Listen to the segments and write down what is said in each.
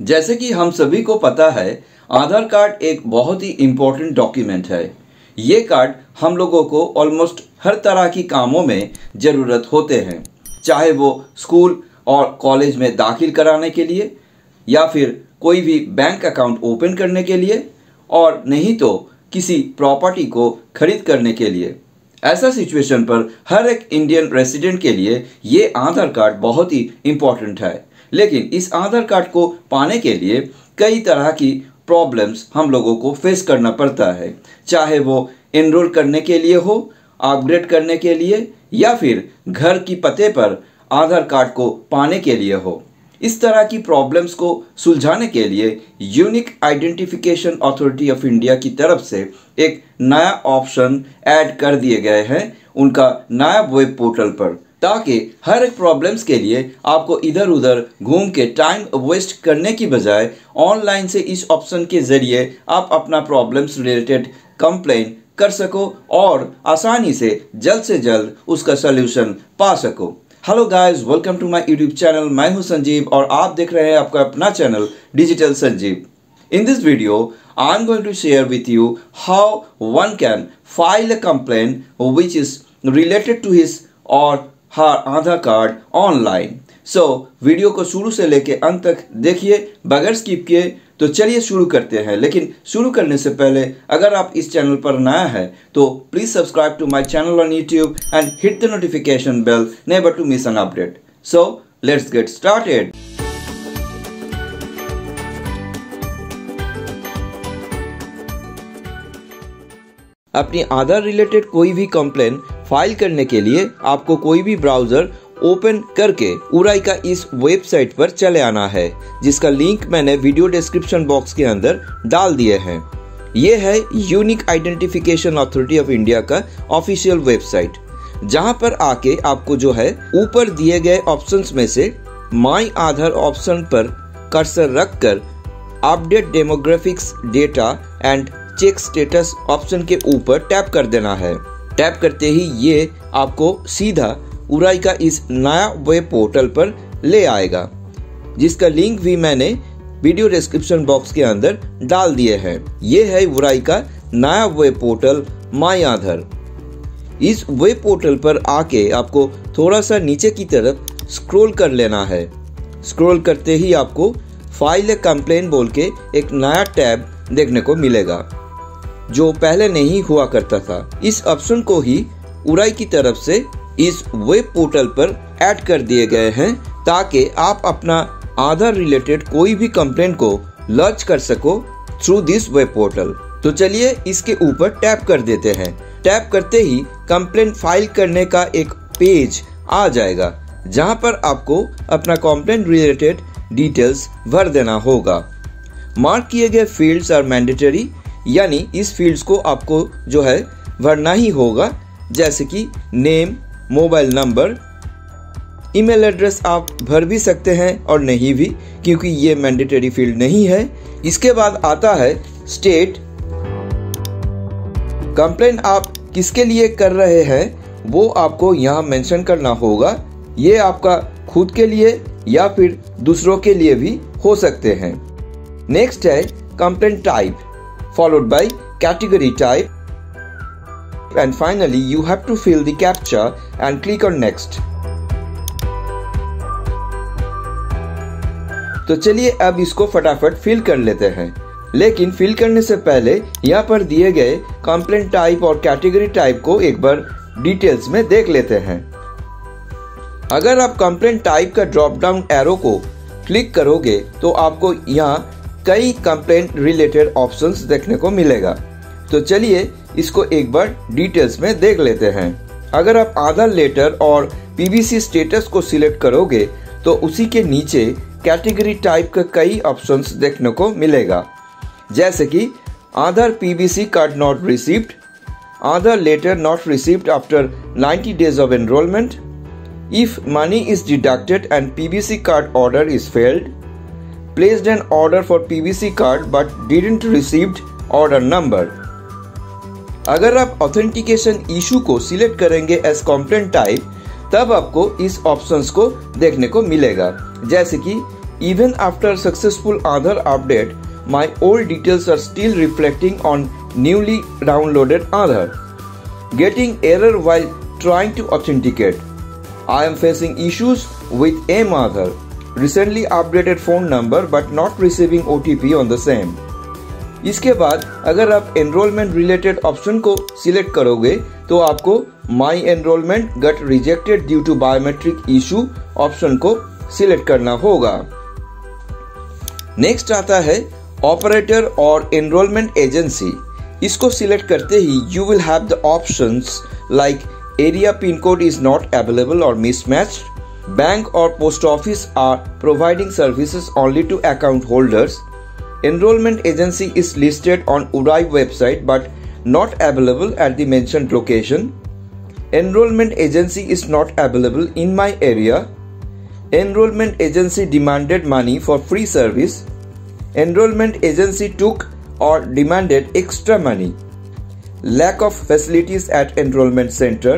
जैसे कि हम सभी को पता है, आधार कार्ड एक बहुत ही इम्पोर्टेंट डॉक्यूमेंट है। ये कार्ड हम लोगों को ऑलमोस्ट हर तरह की कामों में ज़रूरत होते हैं, चाहे वो स्कूल और कॉलेज में दाखिल कराने के लिए या फिर कोई भी बैंक अकाउंट ओपन करने के लिए, और नहीं तो किसी प्रॉपर्टी को खरीद करने के लिए। ऐसा सिचुएशन पर हर एक इंडियन रेसिडेंट के लिए ये आधार कार्ड बहुत ही इम्पोर्टेंट है। लेकिन इस आधार कार्ड को पाने के लिए कई तरह की प्रॉब्लम्स हम लोगों को फेस करना पड़ता है, चाहे वो एनरोल करने के लिए हो, अपग्रेड करने के लिए, या फिर घर की पते पर आधार कार्ड को पाने के लिए हो। इस तरह की प्रॉब्लम्स को सुलझाने के लिए unique identification authority of India की तरफ से एक नया ऑप्शन ऐड कर दिए गए हैं उनका नया वेब पोर्टल पर, ताकि हर एक प्रॉब्लम्स के लिए आपको इधर उधर घूम के टाइम वेस्ट करने की बजाय ऑनलाइन से इस ऑप्शन के ज़रिए आप अपना प्रॉब्लम्स रिलेटेड कंप्लेन कर सको और आसानी से जल्द उसका सल्यूशन पा सको। Hello guys, welcome to my YouTube channel. मैं हूं संजीव और आप देख रहे हैं आपका अपना channel digital Sanjeev. In this video I am going to share with you how one can file a complaint which is related to his or her Aadhaar card online. So video को शुरू से लेके अंत तक देखिए बगैर स्किप किए। तो चलिए शुरू करते हैं। लेकिन शुरू करने से पहले अगर आप इस चैनल पर नया है तो please subscribe to my channel on YouTube and hit the notification bell never to miss an update. So let's get started. अपनी आधार रिलेटेड कोई भी कंप्लेन फाइल करने के लिए आपको कोई भी ब्राउजर ओपन करके उराई का इस वेबसाइट पर चले आना है, जिसका लिंक मैंने वीडियो डिस्क्रिप्शन बॉक्स के अंदर डाल दिए हैं। ये है unique identification authority of India का ऑफिशियल वेबसाइट, जहां पर आके आपको जो है ऊपर दिए गए ऑप्शंस में से माई आधार ऑप्शन पर कर्सर रखकर update demographics data and check status option के ऊपर टैप कर देना है। टैप करते ही ये आपको सीधा उराई का इस नया वेब पोर्टल पर ले आएगा, जिसका लिंक भी मैंने वीडियो डिस्क्रिप्शन बॉक्स के अंदर डाल दिए हैं। ये है उराई का नया वेब पोर्टल माई आधार। इस वेब पोर्टल पर आके आपको थोड़ा सा नीचे की तरफ स्क्रॉल कर लेना है। स्क्रॉल करते ही आपको फाइल कंप्लेन बोल के एक नया टैब देखने को मिलेगा, जो पहले नहीं हुआ करता था। इस ऑप्शन को ही उराई की तरफ से इस वेब पोर्टल पर ऐड कर दिए गए हैं, ताकि आप अपना आधार रिलेटेड कोई भी कंप्लेंट को लॉन्च कर सको थ्रू दिस वेब पोर्टल। तो चलिए इसके ऊपर टैप कर देते हैं। टैप करते ही कंप्लेंट फाइल करने का एक पेज आ जाएगा, जहां पर आपको अपना कंप्लेंट रिलेटेड डिटेल्स भर देना होगा। मार्क किए गए फील्ड्स आर मैंडेटरी, यानी इस फील्ड्स को आपको जो है भरना ही होगा, जैसे कि name, mobile number, email address आप भर भी सकते हैं और नहीं भी, क्योंकि ये मैंडेटरी फील्ड नहीं है। इसके बाद आता है स्टेट। कंप्लेन आप किसके लिए कर रहे हैं वो आपको यहाँ मेंशन करना होगा। ये आपका खुद के लिए या फिर दूसरों के लिए भी हो सकते हैं। नेक्स्ट है complaint type, followed by category type, and finally you have to fill the captcha and click on next। तो चलिए अब इसको फटाफट फिल कर लेते हैं। लेकिन फिल करने से पहले यहाँ पर दिए गए कंप्लेंट टाइप और कैटेगरी टाइप को एक बार डिटेल्स में देख लेते हैं। अगर आप कंप्लेंट टाइप का ड्रॉप डाउन एरो को क्लिक करोगे तो आपको यहाँ कई कंप्लेंट रिलेटेड ऑप्शंस देखने को मिलेगा। तो चलिए इसको एक बार डिटेल्स में देख लेते हैं। अगर आप आधार लेटर और पीबीसी स्टेटस को सिलेक्ट करोगे तो उसी के नीचे कैटेगरी टाइप का कई ऑप्शंस देखने को मिलेगा, जैसे कि Aadhaar PVC card not received, Aadhaar letter not received after 90 days of enrollment, if money is deducted and PBC card order is failed, placed an order for PBC card but didn't received order number। अगर आप authentication issue को select करेंगे as complaint type, तब आपको इस options को देखने को मिलेगा, जैसे कि Even after successful Aadhaar update, my old details are still reflecting on newly downloaded Aadhaar. Getting error while trying to authenticate. I am facing issues with mAadhaar. Recently updated phone number but not receiving OTP on the same. इसके बाद अगर आप enrolment related option को select करोगे तो आपको my enrolment got rejected due to biometric issue option को select करना होगा। नेक्स्ट आता है ऑपरेटर और एनरोलमेंट एजेंसी। इसको सिलेक्ट करते ही you will have the options like area pin code is not available or mismatched, bank or post office are providing services only to account holders, enrollment agency is listed on URAI website but not available at the mentioned location, enrollment agency is not available in my area, enrollment agency demanded money for free service, enrollment agency took or demanded extra money, lack of facilities at enrollment center,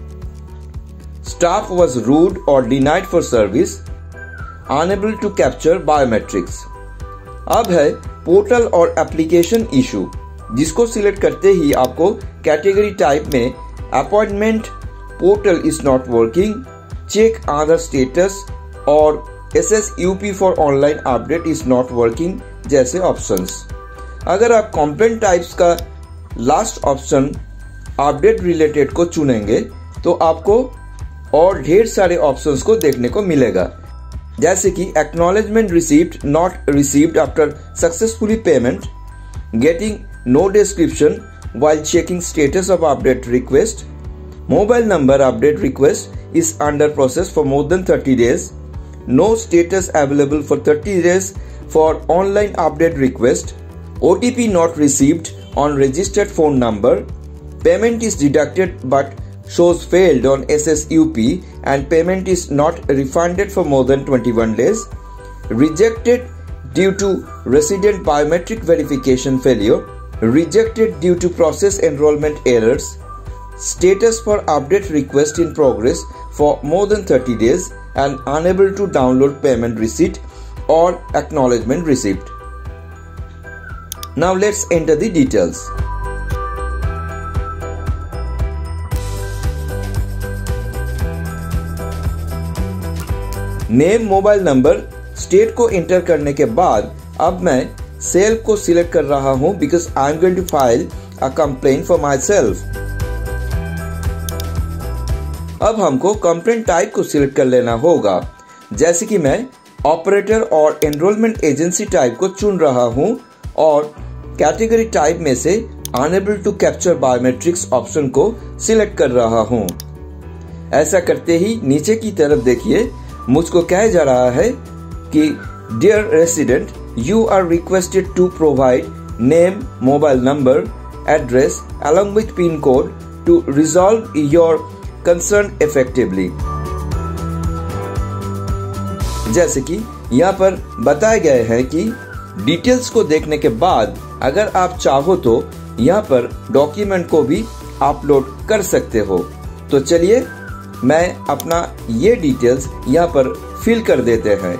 staff was rude or denied for service, unable to capture biometrics। अब है portal और application issue, जिसको select करते ही आपको category type में appointment, portal is not working, check Aadhaar status or SSUP for online update is not working जैसे options. अगर आप कंप्लेंट टाइप्स का लास्ट ऑप्शन अपडेट रिलेटेड को चुनेंगे तो आपको और ढेर सारे ऑप्शंस को देखने को मिलेगा, जैसे कि acknowledgement received not received after successfully payment, getting no description while checking status of update request, mobile number update request is under process for more than 30 days, no status available for 30 days for online update request, OTP not received on registered phone number, payment is deducted but shows failed on SSUP and payment is not refunded for more than 21 days, rejected due to resident biometric verification failure, rejected due to process enrollment errors, status for update request in progress for more than 30 days and unable to download payment receipt or acknowledgement receipt. Now let's enter the details. Name, mobile number, state को enter करने के बाद अब मैं self को select कर रहा हूं because I am going to file a complaint for myself. अब हमको कंप्लेंट टाइप को सिलेक्ट कर लेना होगा, जैसे कि मैं ऑपरेटर और एनरोलमेंट एजेंसी टाइप को चुन रहा हूं और कैटेगरी टाइप में से unable to capture biometrics option को सिलेक्ट कर रहा हूं। ऐसा करते ही नीचे की तरफ देखिए मुझको कहा जा रहा है कि dear resident you are requested to provide name, mobile number, address along with pin code to resolve your concern effectively. जैसे कि यहाँ पर बताए गए हैं कि डिटेल्स को देखने के बाद अगर आप चाहो तो यहाँ पर डॉक्यूमेंट को भी अपलोड कर सकते हो। तो चलिए मैं अपना ये डिटेल्स यहाँ पर फिल कर देते हैं।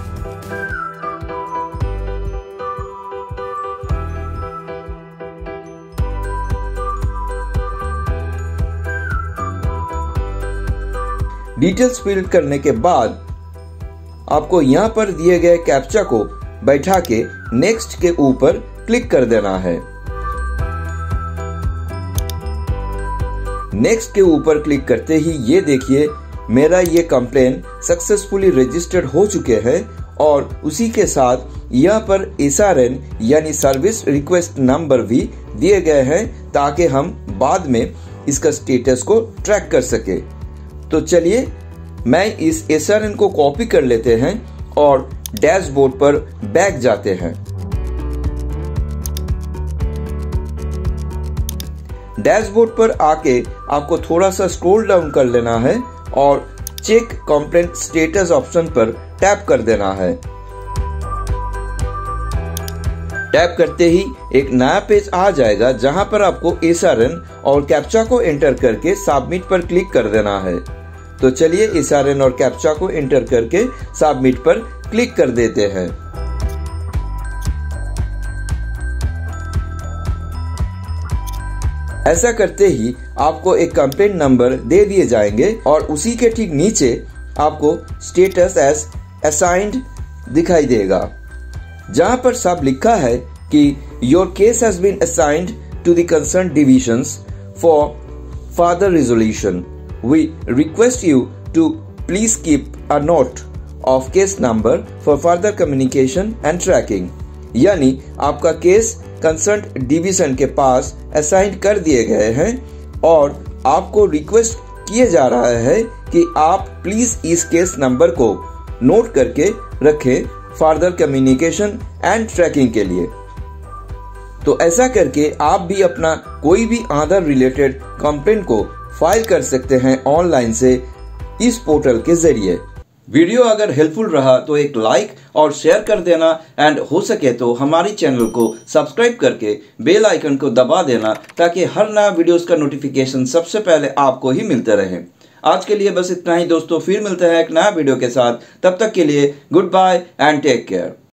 डिटेल्स फिल करने के बाद आपको यहाँ पर दिए गए कैप्चा को बैठा के नेक्स्ट के ऊपर क्लिक कर देना है। नेक्स्ट के ऊपर क्लिक करते ही ये देखिए मेरा ये कंप्लेन सक्सेसफुली रजिस्टर्ड हो चुके हैं और उसी के साथ यहाँ पर SRN यानी सर्विस रिक्वेस्ट नंबर भी दिए गए हैं ताकि हम बाद में इसका स्टेटस को ट्रैक कर सके। तो चलिए मैं इस SRN को कॉपी कर लेते हैं और डैशबोर्ड पर बैक जाते हैं। डैशबोर्ड पर आके आपको थोड़ा सा स्क्रॉल डाउन कर लेना है और चेक कंप्लेंट स्टेटस ऑप्शन पर टैप कर देना है। टैप करते ही एक नया पेज आ जाएगा जहां पर आपको SRN और कैप्चा को एंटर करके सबमिट पर क्लिक कर देना है। तो चलिए SRN और कैप्चा को एंटर करके सबमिट पर क्लिक कर देते हैं। ऐसा करते ही आपको एक कंप्लेंट नंबर दे दिए जाएंगे और उसी के ठीक नीचे आपको स्टेटस एज असाइंड दिखाई देगा, जहां पर सब लिखा है कि your case has been assigned to the concern divisions for further resolution. We request you to please keep a note of case number for further communication and tracking. यानी आपका केस कंसर्न डिवीजन के पास assign कर दिए गए हैं और आपको request किया जा रहा है कि आप प्लीज इस केस नंबर को नोट करके रखें फर्दर कम्युनिकेशन एंड ट्रैकिंग के लिए। तो ऐसा करके आप भी अपना कोई भी आधार रिलेटेड कंप्लेंट को फाइल कर सकते हैं ऑनलाइन से इस पोर्टल के जरिए। वीडियो अगर हेल्पफुल रहा तो एक लाइक और शेयर कर देना एंड हो सके तो हमारी चैनल को सब्सक्राइब करके बेल आइकन को दबा देना ताकि हर नया वीडियोस का नोटिफिकेशन सबसे पहले आपको ही मिलते रहे। आज के लिए बस इतना ही दोस्तों, फिर मिलते हैं एक नया वीडियो के साथ। तब तक के लिए goodbye and take care.